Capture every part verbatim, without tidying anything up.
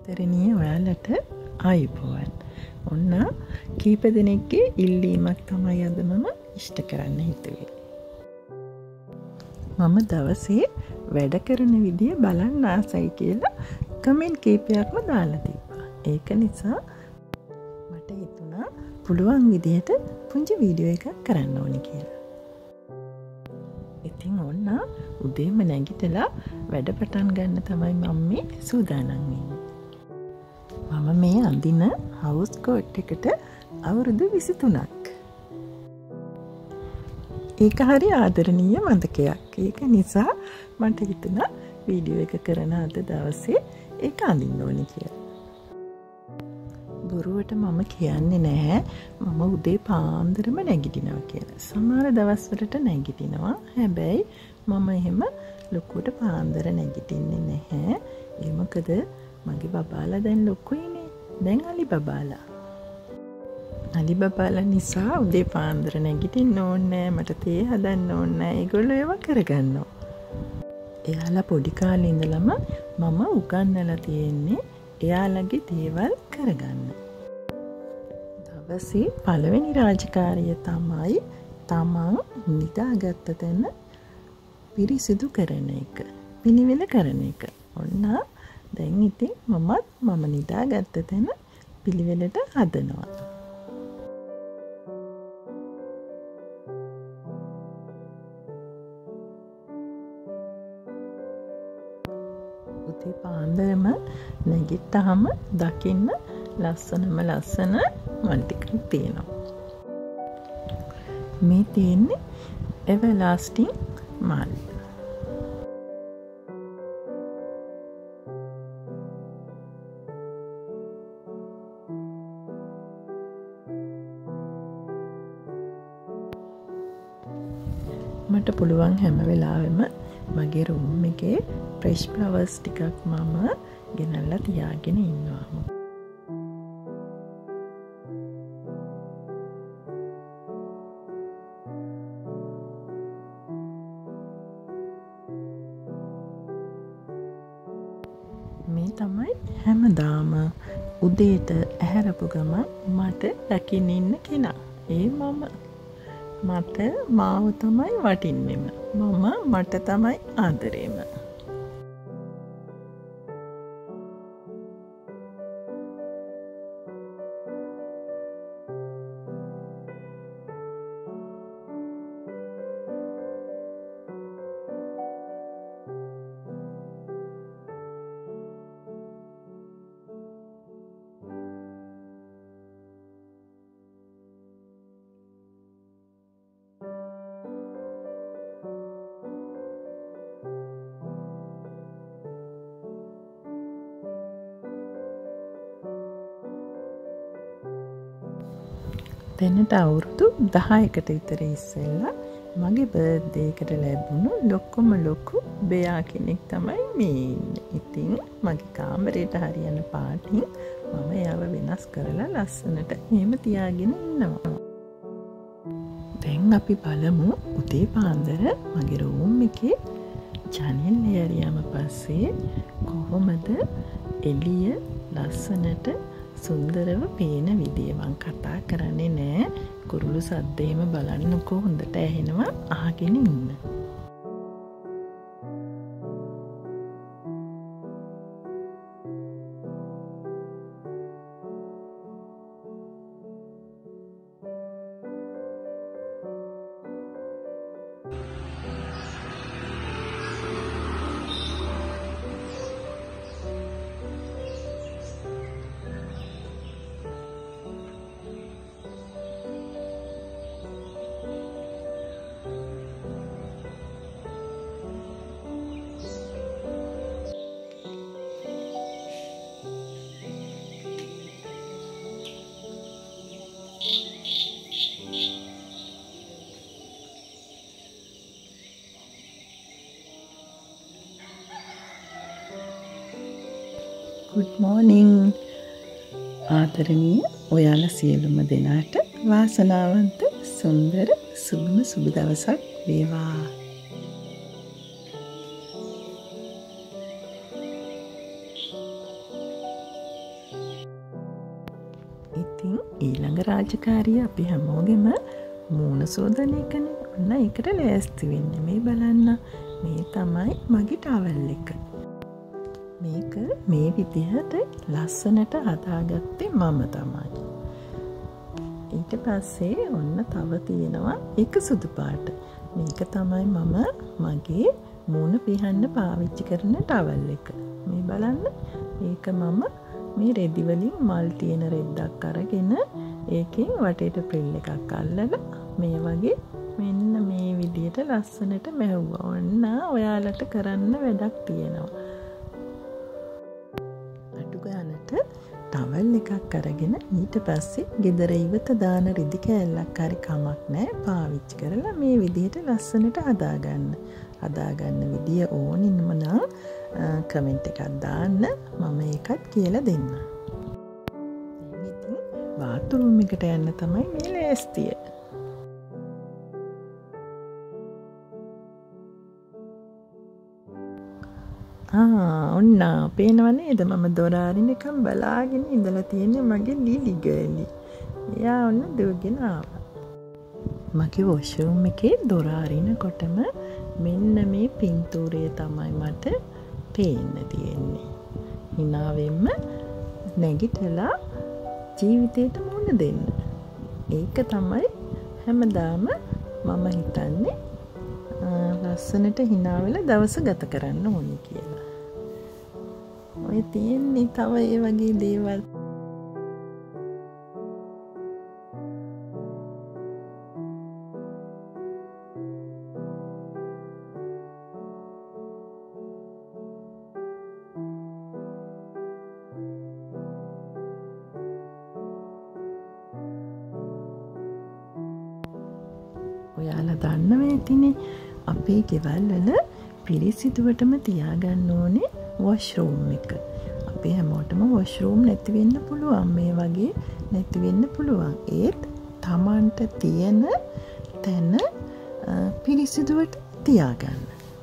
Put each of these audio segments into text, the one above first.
ආදරණීය ඔයාලට ආයුබෝවන්. ඔන්න කීප දෙනෙක්ගේ ඉල්ලීමක් තමයි අද මම ඉෂ්ට කරන්න හිතුවේ. මම දවසේ වැඩ කරන විදිය බලන්න ආසයි කියලා කමෙන්ට් කීපයක්ම දාලා තිබ්බා. ඒක නිසා මට හිතුණා පුළුවන් විදියට පුංචි වීඩියෝ එකක් කරන්න ඕනි කියලා. ඉතින් ඔන්න උදේම නැගිටලා වැඩ පටන් ගන්න තමයි මම මේ සූදානම් වෙන්නේ. මම මේ අඳින හවුස් කෝට් එකට අවුරුදු විසිතුනක්. ඒක හරි ආදරණීය මතකයක්. ඒක නිසා මට හිතුණා වීඩියෝ එක කරන අද දවසේ ඒක අඳින්න ඕනේ කියලා. බොරුවට මම කියන්නේ නැහැ මම උදේ පාන්දරම නැගිටිනවා කියලා. සමහර දවස්වලට නැගිටිනවා. හැබැයි මම එහෙම ලොකුවට පාන්දර නැගිටින්නේ නැහැ. ඒ මොකද මගේ බබාලා දැන් ලොකුයිනේ. දැන් අලි බබාලා. අලි බබාලා නිසා උදේ පාන්දර නැගිටින්න ඕනේ. මට තේ හදන්න ඕනේ. ඒගොල්ලෝ ඒවා කරගන්නවා. එයාලා පොඩි කාලේ ඉඳලම මම උගන්වලා තියෙන්නේ එයාලගේ දේවල් කරගන්න. දවසේ පළවෙනි රාජකාරිය තමයි තමන් නිදාගත්ත තැන පිරිසිදු කරන එක. පිළිවෙල කරන එක. ඔන්න දැන් ඉතින් මමත් මම නිදාගත්ත තැන පිළිවෙලට හදනවා. උදේ පාන්දරම නැගිට්ටාම දකින්න ලස්සනම ලස්සන මල් ටිකක් තියෙනවා. මේ තියෙන්නේ එවර්ලාස්ටිං මල්. මට පුළුවන් හැම වෙලාවෙම මගේ රූම් එකේ ෆ්‍රෙෂ් ෆ්ලවර්ස් ටිකක් මම ගෙනල්ලා තියාගෙන ඉන්නවා. මේ තමයි හැමදාම උදේට ඇහැරපු ගමන් මට දකින්න ඉන්න කෙනා. ඒ මම. මට මාව තමයි වටින්නෙම. මම මට තමයි ආදරේම. දැනට අවුරුදු දහයකට විතර ඉස්සෙල්ලා මගේ බර්ත්ඩේ එකට ලැබුණු ලොකුම ලොකු බෙයා කෙනෙක් තමයි මේ ඉන්නේ. ඉතින් මගේ කාමරේට හරියන පාටින් මම එයාව වෙනස් කරලා ලස්සනට එහෙම තියාගෙන ඉන්නවා. දැන් අපි බලමු උදේ පාන්දර මගේ රූම් එකේ ජනෙල් ඇරියාම පස්සේ කොහොමද එළිය ලස්සනට සුන්දරව පේන විදිය. මං කතා කරන්නේ නෑ. කුරුළු සද්දේම බලන්නකෝ හොඳට ඇහෙනවා. අහගෙන ඉන්න. Good morning. ආදරණීය ඔයාලා සියලුම දෙනාට වාසනාවන්ත සුන්දර සුබම සුබ දවසක් වේවා. ඊළඟ රාජකාරිය අපි හැමෝගෙම මූණ සෝදන එකනේ. ඔන්න ඒකට ලෑස්ති වෙන්න. මේ බලන්න. මේ තමයි මගේ ටවල් එක. මේක මේ විදිහට ලස්සනට හදාගත්තේ මම තමයි. ඊට පස්සේ ඔන්න තව තියෙනවා එක සුදු පාට. මේක තමයි මම මගේ මූණ පිහන්න පාවිච්චි කරන ටවල් එක. මේ බලන්න. ඒක මම මේ රෙදි වලින් මල් තියෙන රෙද්දක් අරගෙන ඒකෙන් වටේට ප්‍රිල් එකක් අල්ලලා මේ වගේ මෙන්න මේ විදිහට ලස්සනට මැව්වා. ඔන්න ඔයාලට කරන්න වැඩක් තියෙනවා. අඩු ගානට ටවල් එකක් අරගෙන ඊට පස්සේ ගෙදර ඉවත දාන රිදි කෑල්ලක් හරි කමක් නැහැ පාවිච්චි කරලා මේ විදිහට ලස්සනට හදාගන්න. හදාගන්න විදිය ඕනින්ම නම් කමෙන්ට් එකක් දාන්න. මම ඒකත් කියලා දෙන්නම්. ඉතින් බාත්රූම් එකට යන්න තමයි මේ ලෑස්තිය. ආ ඔන්න පේනව නේද? මම දොර අරිනකම් බලාගෙන ඉඳලා තියෙන්නේ මගේ ලීලි ගෑලි. එයා ඔන්න දුවගෙන ආවා. මගේ වොෂරූම් එකේ දොර අරිනකොටම මෙන්න මේ පින්තූරය තමයි මට පේන්න තියෙන්නේ. හිනාවෙන්ම නැගිටලා ජීවිතේට මුහුණ දෙන්න. ඒක තමයි හැමදාම මම හිතන්නේ ලස්සනට hina වෙලා දවස ගත කරන්න ඕනේ කියලා. ඔය තියෙන්නේ තව ඒ වගේ දේවල්. ඔයාලා දන්නව ඇතිනේ අපේ ගෙවල් වල පිරිසිදුවටම තියාගන්න ඕනේ වොෂරූම් එක. අපේ හැමෝටම වොෂරූම් නැති වෙන්න පුළුවන්. මේ වගේ නැති වෙන්න පුළුවන්. ඒත් Tamanට තියෙන තැන පිරිසිදුවට තියාගන්න.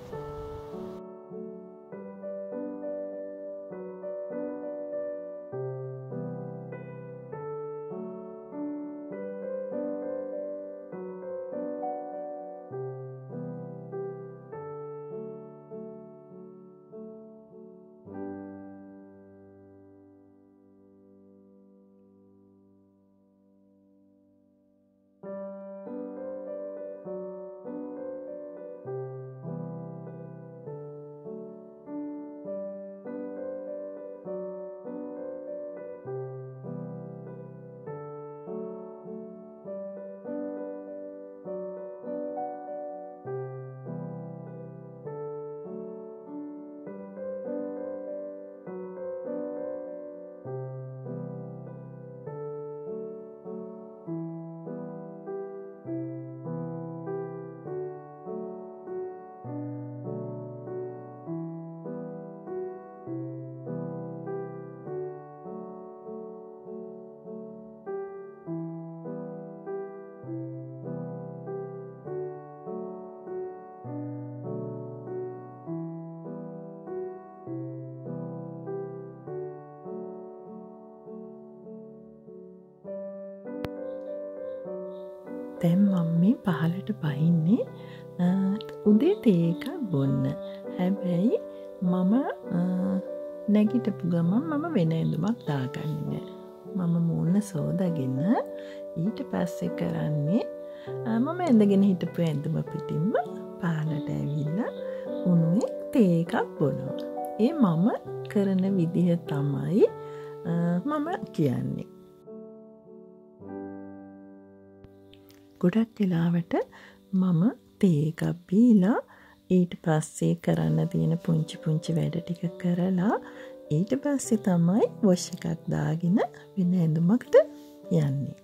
දැන් මම මේ පහලට බහින්නේ උදේ තේ එකක් බොන්න. හැබැයි මම නැගිටපු ගමන් මම වෙන ඇඳුමක් දාගන්නේ නැහැ. මම මූණ සෝදාගෙන ඊට පස්සේ කරන්නේ මම ඇඳගෙන හිටපු ඇඳුම පිටින්ම පහලට ඇවිල්ලා උණුවේ තේ එකක් බොනවා. ඒ මම කරන විදිහ තමයි මම කියන්නේ. ගොඩක් වෙලාවට මම තේ එකක් බීලා ඊට පස්සේ කරන්න තියෙන පුංචි පුංචි වැඩ ටික කරලා ඊට පස්සේ තමයි වොෂ් එකක් දාගෙන වෙන ඇඳුමකට යන්නේ.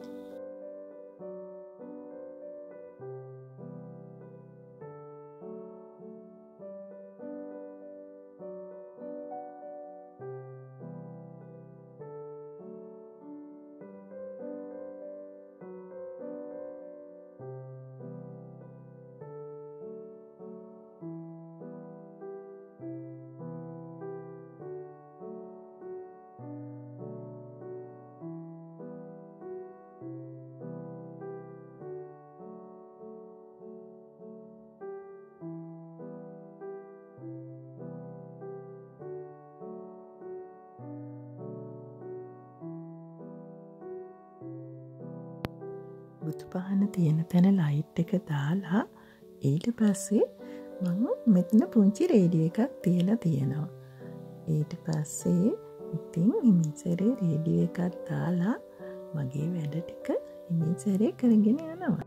පොතු පහන තියෙන තැන ලයිට් එක දාලා ඊට පස්සේ මම මෙතන පුංචි රේඩියෝ එකක් තියලා තියෙනවා. ඊට පස්සේ ඉතින් හිමින්සරේ රේඩියෝ එකක් දාලා මගේ වැඩ ටික හිමින්සරේ කරගෙන යනවා.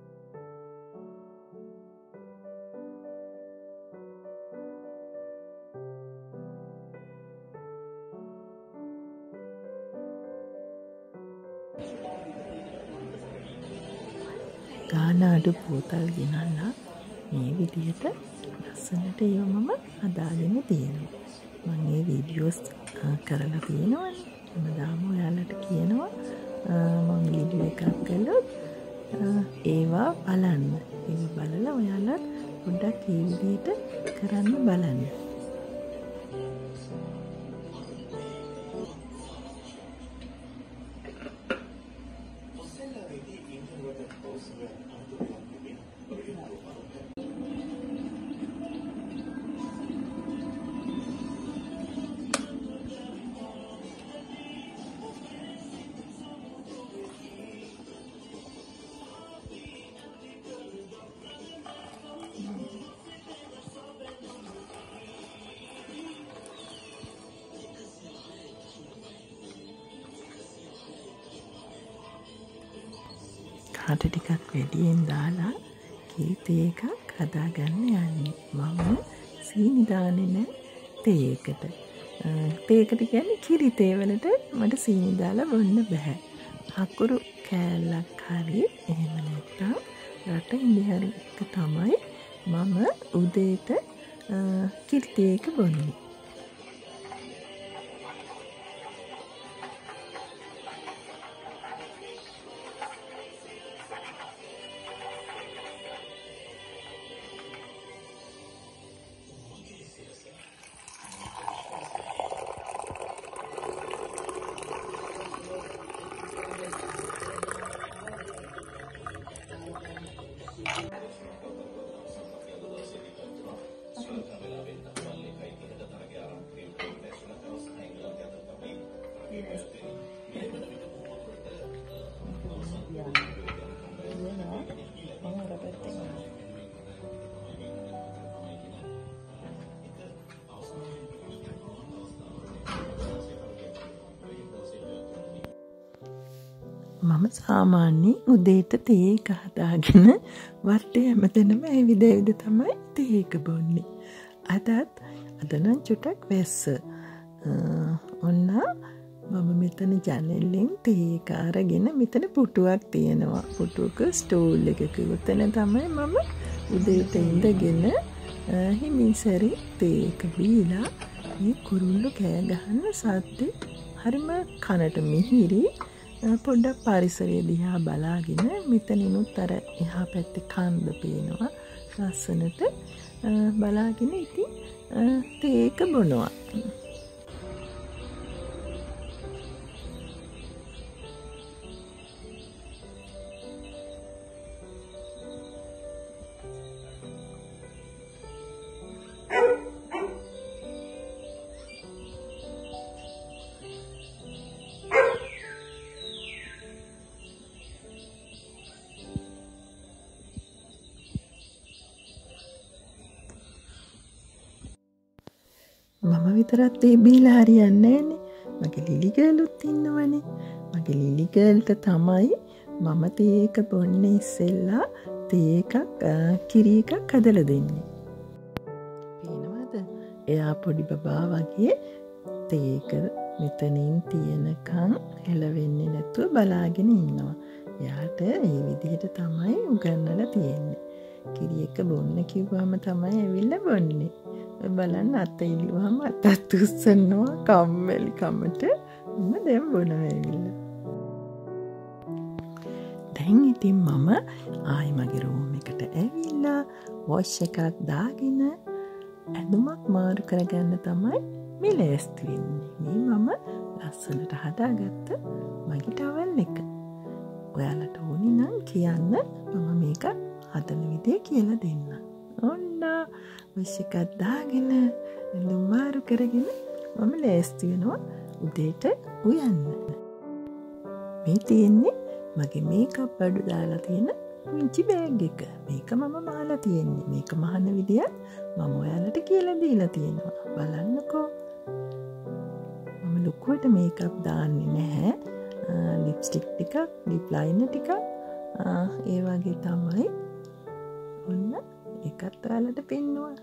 ගාන අඩු බෝතල් ගෙනල්ලා මේ විදිහට ලස්සනට ඒව මම හදාගෙන තියෙනවා. මම මේ වීඩියෝස් කරලා තියෙනවනේ. හැමදාම ඔයාලට කියනවා මම වීඩියෝ එකක් කළොත් ඒවා බලන්න. ඒක බලලා ඔයාලා පොඩ්ඩක් මේ විදිහට කරන්න බලන්න. කාට ටිකක් වැඩියෙන් දාලා කිරි තේ එකක් හදාගන්න යන්නේ. මම සීනි දාන්නේ නැහැ තේ එකට. තේ එකට කියන්නේ කිරි තේ වලට මට සීනි දාලා බොන්න බෑ. අකුරු කෑල්ලක් හරි එහෙම නැත්නම් රට ඉඳි එක තමයි මම උදේට කිරි තේ එක බොන්නේ. මම සාමාන්‍යයෙන් උදේට තේ එක හදාගෙන වටේ හැමතැනම ඇවිද ඇවිද තමයි තේ එක බොන්නේ. අදත් අද නම් චුටක් වැස්ස. ඔන්න මම මෙතන ජනෙලෙන් තේ එක අරගෙන මෙතන පුටුවක් තියෙනවා. පුටුවක ස්ටූල් එකක උතන තමයි මම උදේට ඉඳගෙන හිමින්සරේ තේ එක බීලා මේ කුරුල්ලෝ කෑ ගහන සද්දේ හරිම කනට මිහිරි. පොඩ්ඩක් පරිසරය දිහා බලාගෙන මෙතනිනුත් අර එහා පැත්තේ කන්ද පේනවා ලස්සනට බලාගෙන ඉතින් තේ එක බොනවා. මම විතරක් තේ බීලා හරියන්නේ නැහනේ. මගේ ලිලි ගර්ලුත් ඉන්නවනේ. මගේ ලිලි ගර්ල්ට තමයි මම තේ එක බොන්න ඉස්සෙල්ලා තේ එකක් කිරි එකක් හදලා දෙන්නේ. පේනවද? එයා පොඩි බබා වගේ තේ එක මෙතනින් තියනකම් හෙලවෙන්නේ නැතුව බලාගෙන ඉන්නවා. එයාට මේ විදිහට තමයි උගන්වලා තියෙන්නේ. කිරි එක බොන්න කිව්වම තමයි ඇවිල්ලා බොන්නේ. බලන්න අත ඉල්ලුවම අතත් උස්සනවා කම්මැලි කමට. මම දැන් බොනවා ඇවිල්ලා. දැන් ඉතින් මම ආයි මගේ රූම් එකට ඇවිල්ලා වොෂ් එකක් දාගෙන ඇඳුමක් මාරු කරගන්න තමයි මේ ලෑස්ති වෙන්නේ. මේ මම ලස්සනට හදාගත්ත මගේ ටවල් එක. ඔයාලට ඕනි නම් කියන්න මම මේක හදන විදිය කියලා දෙන්න. ඔන්න වොෂ් එකක් දාගෙන ඇඳුම් මාරු කරගෙන මම ලෑස්ති වෙනවා උදේට උයන්න. මේ තියෙන්නේ මගේ මේකප් බඩු දාලා තියෙන පුංචි බෑග් එක. මේක මම මාලා තියෙන්නේ. මේක මහන විදිය මම ඔයාලට කියලා දීලා තියෙනවා. බලන්නකෝ. මම ලොකුවට මේකප් දාන්නේ නැහැ. ලිප්ස්ටික් ටිකක්, ලිප් ලයිනර් ටිකක් ඒ වගේ තමයි. ඔන්න ඒකත් ඔයාලට පෙන්නුවා.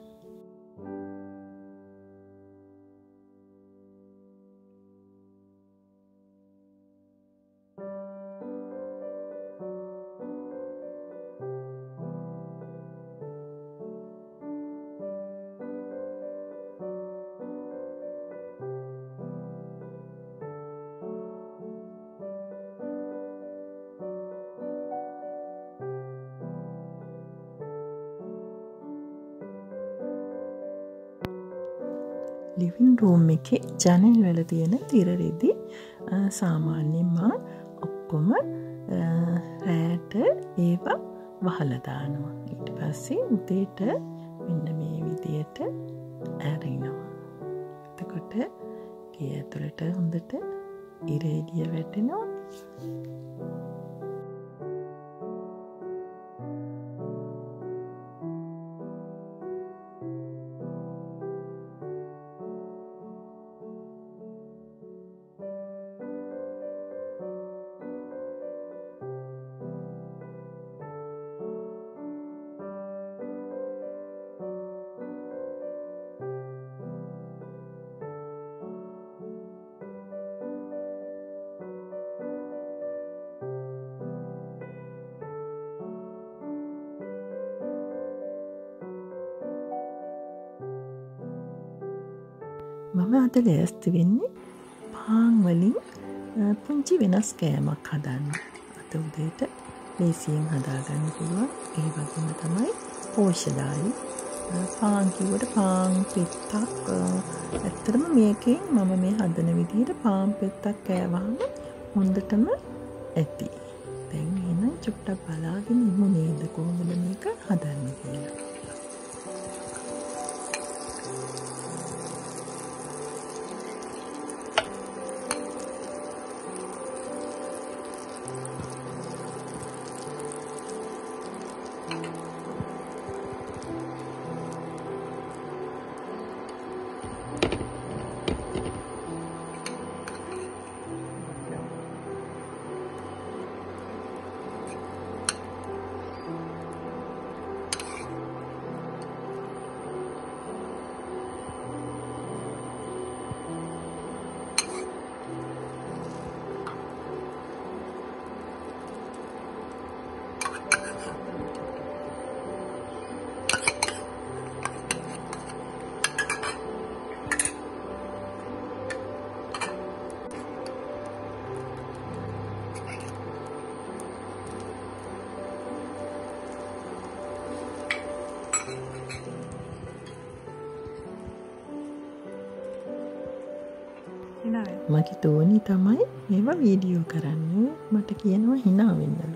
ලිවින් රූම් එකේ ජනෙල් වල තියෙන තිර රෙදි සාමාන්‍යයෙන් මම ඔක්කොම රෑට ඒවා වහලා දානවා. ඊට පස්සේ උදේට මෙන්න මේ විදියට ඇරිනවා. එතකොට ගේ ඇතුළට හොඳට ඉර එළිය වැටෙනවා. මම අද ලෑස්ති වෙන්නේ පාන් වලින් පුංචි වෙනස් කෑමක් හදන්න. අද උදේට ලේසියෙන් හදාගන්න පුළුවන්. ඒ වගේම තමයි පෝෂ්‍යදායී. පාන් කිව්වට පාන් පෙත්තක් ඇත්තටම මේකෙන් මම මේ හදන විදිහට පාන් පෙත්තක් කෑවහම හොඳටම ඇති. දැන් එහෙනම් චුට්ටක් බලාගෙන ඉමු නේද කොහොමද මේක හදන්නේ කියලා. මගේ තෝනි තමයි මේවා වීඩියෝ කරන්නේ. මට කියනවා hina වෙන්නලු.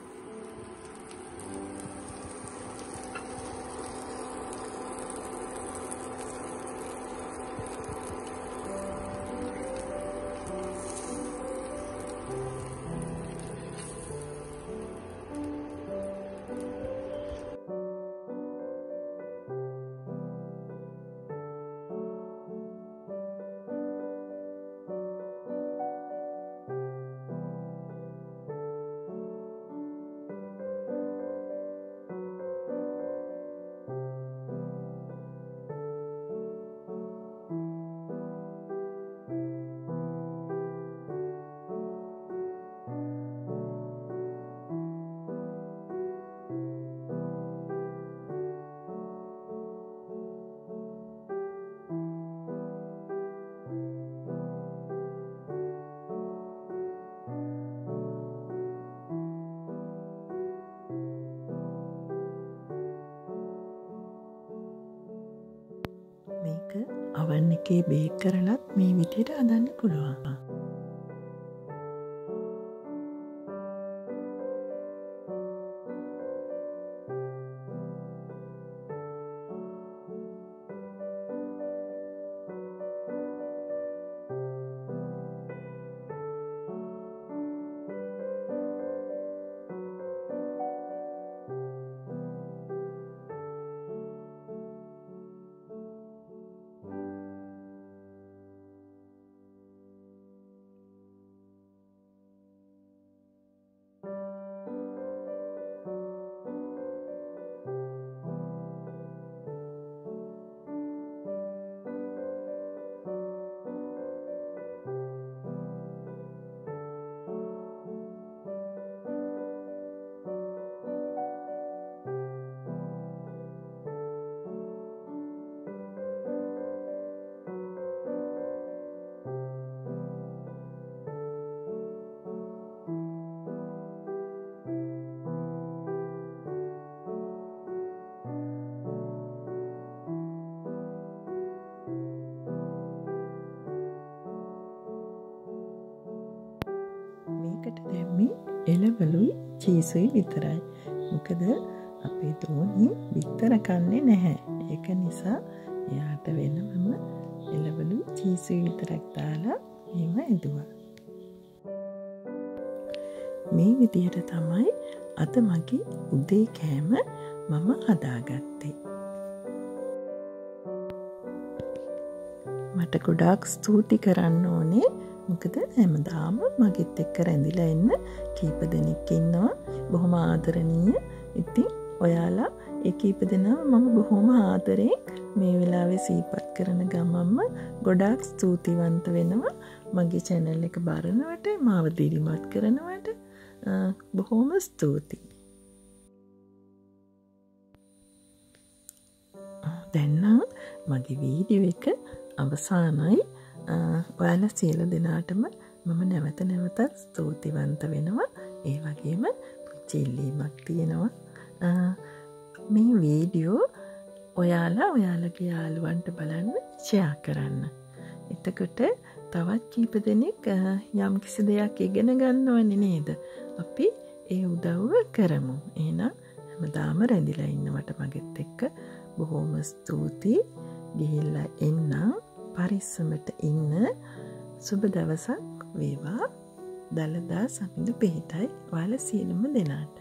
මේක අවන් එකේ බේක් කරලත් මේ විදිහට හදන්න පුළුවන්. මේකට දැම්මේ එළවලුයි චීසුයි විතරයි. මොකද අපේ දෝනි බිත්තර කන්නේ නැහැ. ඒක නිසා එයාට වෙනමම එළවලුයි චීසුයි විතරක් දාලා එහෙම ඇදුවා. මේ විදිහට තමයි අද මගේ උදේ කෑම මම හදාගත්තේ. මට ගොඩාක් ස්තුති කරන්න ඕනේ. මොකද හැමදාම මගෙත් එක්ක රැඳිලා ඉන්න කීප දෙනෙක් ඉන්නවා. බොහොම ආදරණීය. ඉතින් ඔයාලා ඒ කීප දෙනාම මම බොහොම ආදරෙන් මේ වෙලාවේ සිහිපත් කරන ගමන්ම ගොඩාක් ස්තුතිවන්ත වෙනවා. මගේ channel එක බලනවට, මාව දිරිමත් කරනවට බොහොම ස්තුතියි. දැන් නම් මගේ වීඩියෝ එක අවසానයි. ඔයාලා සියලු දෙනාටම මම නැවත නැවතත් ස්තුතිවන්ත වෙනවා. ඒ වගේම පුංචි ඉල්ලීමක් තියෙනවා. මේ වීඩියෝ ඔයාලා ඔයාලගේ යාළුවන්ට බලන්න ෂෙයා කරන්න. එතකොට තවත් කීප දෙනෙක් යම් කිසි දෙයක් ඉගෙන ගන්නවනේ නේද? අපි ඒ උදව්ව කරමු. එහෙනම් හැමදාම රැඳිලා ඉන්නවට මගෙත් එක්ක බොහොම ස්තුතියි. ගිහිල්ලා එන්නම්. පරිස්සමට ඉන්න. සුබ දවසක් වේවා. දලදා සමිඳු පිහිටයි ඔයාලා සියලුම දෙනාට.